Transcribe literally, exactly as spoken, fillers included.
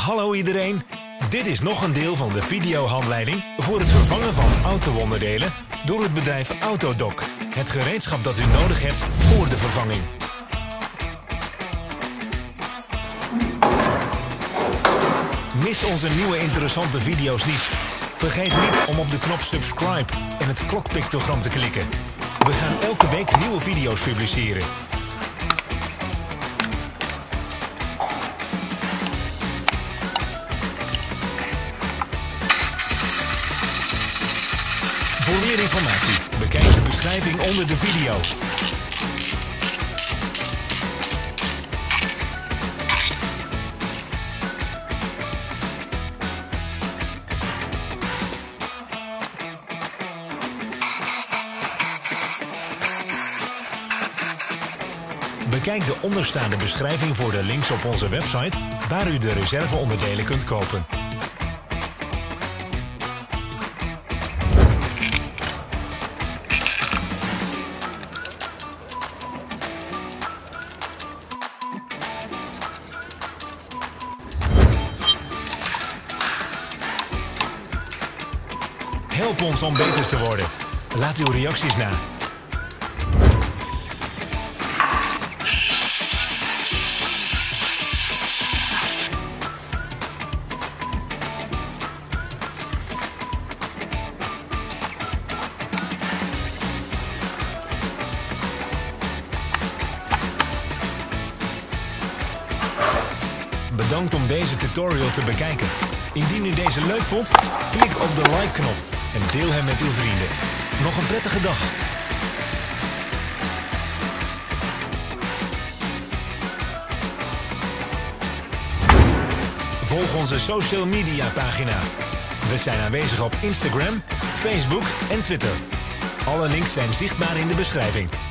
Hallo iedereen, dit is nog een deel van de videohandleiding voor het vervangen van auto-onderdelen door het bedrijf Autodoc. Het gereedschap dat u nodig hebt voor de vervanging. Mis onze nieuwe interessante video's niet. Vergeet niet om op de knop subscribe en het klokpictogram te klikken. We gaan elke week nieuwe video's publiceren. Voor meer informatie, bekijk de beschrijving onder de video. Bekijk de onderstaande beschrijving voor de links op onze website, waar u de reserveonderdelen kunt kopen. Help ons om beter te worden. Laat uw reacties na. Bedankt om deze tutorial te bekijken. Indien u deze leuk vond, klik op de like-knop en deel hem met uw vrienden. Nog een prettige dag. Volg onze social media pagina. We zijn aanwezig op Instagram, Facebook en Twitter. Alle links zijn zichtbaar in de beschrijving.